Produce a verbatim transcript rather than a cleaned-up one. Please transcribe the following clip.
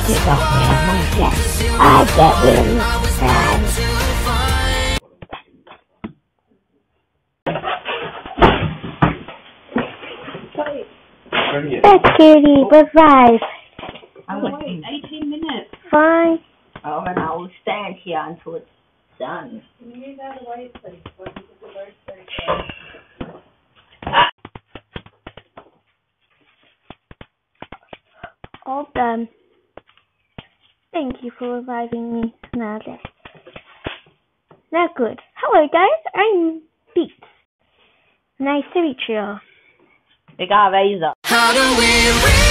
get off me, I'm gonna get, I get really sad. That's Kitty, revive. I'm waiting eighteen minutes. Fine. Oh, and I will stand here until it's done. Can you use that away, please? What is the word for it? All done. Thank you for reviving me. Now that. Now good. Hello guys, I'm Beats. Nice to meet you all. They got a razor. How do we